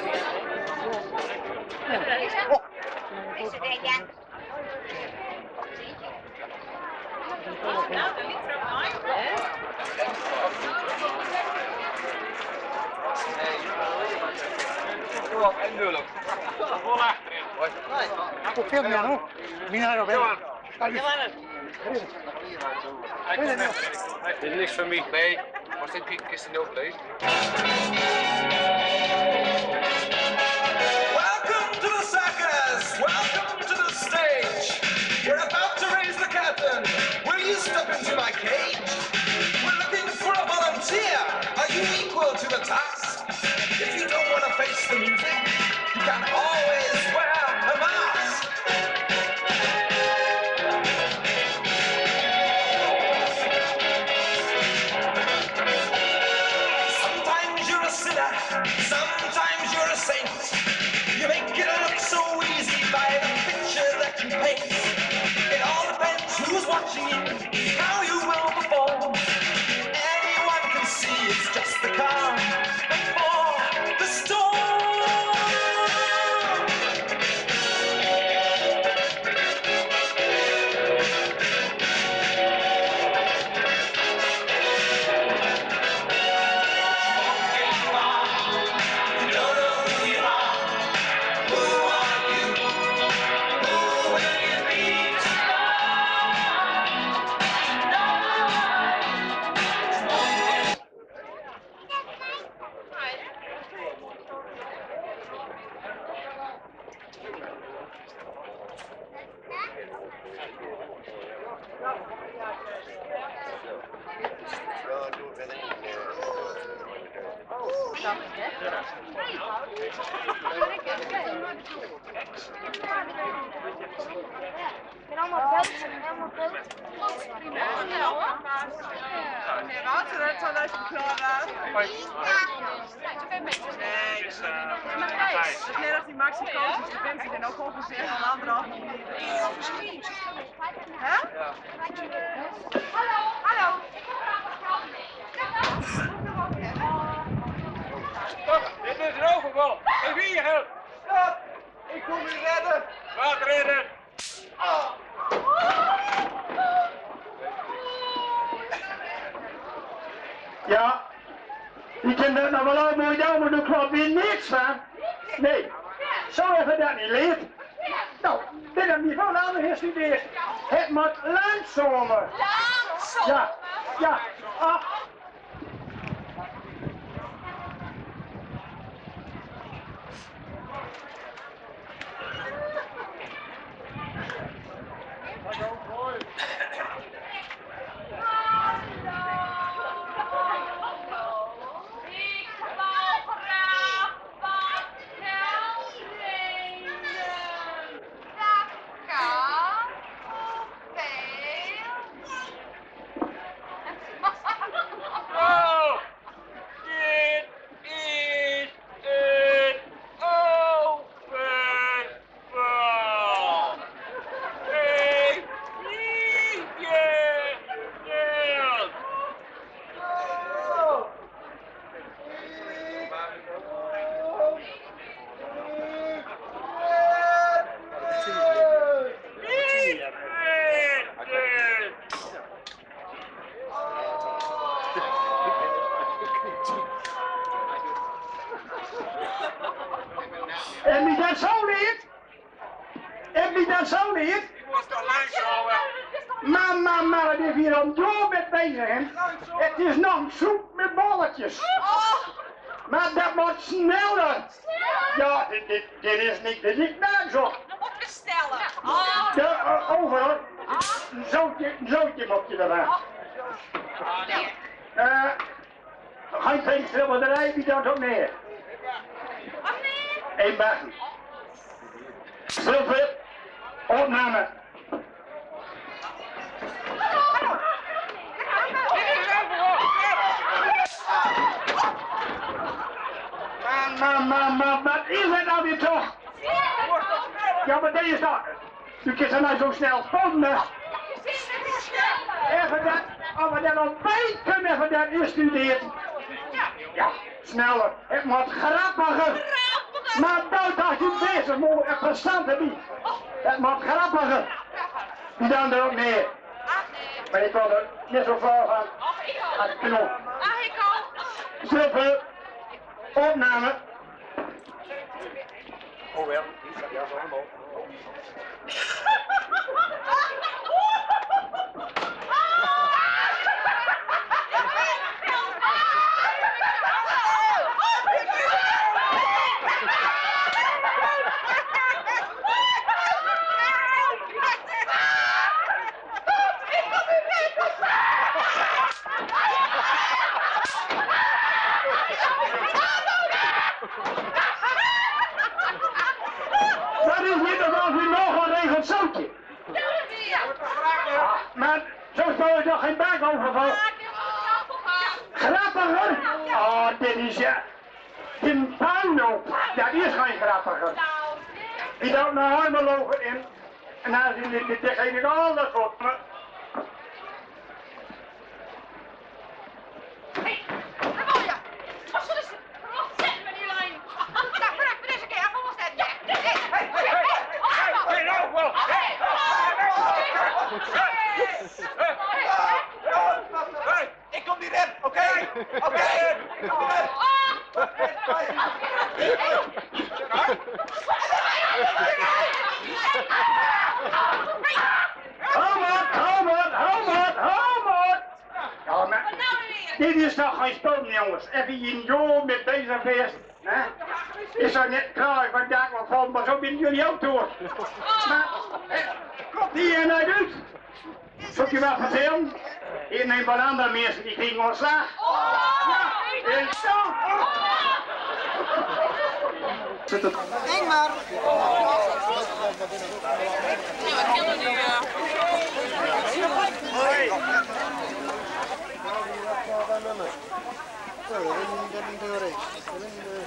Is het echt, ja? En nullen. Vol achterin. Hoe veel meer nog? Mina nog wel. Dit is niks van mij. Nee, maar dit is de nul place. Welcome to the circus! Welcome to the stage! We're about to raise the curtain. Will you step into my cage? We're looking for a volunteer. Are you equal to the task? If you don't want to face the music, you can always wear a mask. Sometimes you're a sinner, sometimes you're a saint. You make it look so easy by the picture that you paint. It all depends who's watching you, how you will perform. Anyone can see it's just the calm before the storm. Helemaal geld, helemaal geld. Nee, Wouter, dat zal dat klaar. Nee, het is net als die Maxi Koos, die vindt zich ook ongeveer van anderhalf minuut. Hè? Hallo, hallo. Stop, dit is een overval. Geef hier je geld. Stop! Ik kom u redden! Wat redden? Ja, die kan dat nog wel uit mooi doen, maar daar klopt weer niks van. Nee, zo even dat niet leert. Nou, dit heb je van anderen gestudeerd. Het moet langzamer. Ja, ja. Ah. Oh, dit is een overval. Geef hier je geld. En wie dat zo leert? En wie dat zo leert? Die moest toch langskomen. Maar het is hier om door met bezig, hè? Het is nog soep met bolletjes. Maar dat moet sneller. Ja, dit is niet zo. Dan moet bestellen. Ja, overal. Zootje moet je erbij. Geen tegenstellerij, wie dat ook neer. Eén bakken. Zilver, opname. Maar wat is het nou weer toch? Ja, maar deze is toch. U kunt er nou zo snel vonden. Even dat, als we dat op bij kunnen, even dat instudeert. Ja, sneller. Het moet grappiger. deze mogen een verstand hebben. Het mag grappiger. Die dan er ook meer. Maar ik had er net zo flauw van. Het knop. Stoppen. Opname. Oh wel, die staat ja zo omhoog. Dat is niet alsof u nog een regeld zoutje. Maar zo stel je toch geen buik overval. Grappiger? Oh, dit is ja. Timpano. Dat is geen grappiger. Die doet naar Harmelogen in. En dan zien dit degene al dat goed. Ik kom niet in, oké? Oké. Ja, maar dit is toch geen spel, jongens. Even in joh met deze feest. Hè? Is dat net klaar van daar wat valt, maar zo binnen jullie ook door. Maar, klopt hier en uit. Zoek je wat vertellen? Hier neemt wat andere mensen die kriegen ontslag. Ja, en zo. Zit het? Ingmar! Hoi.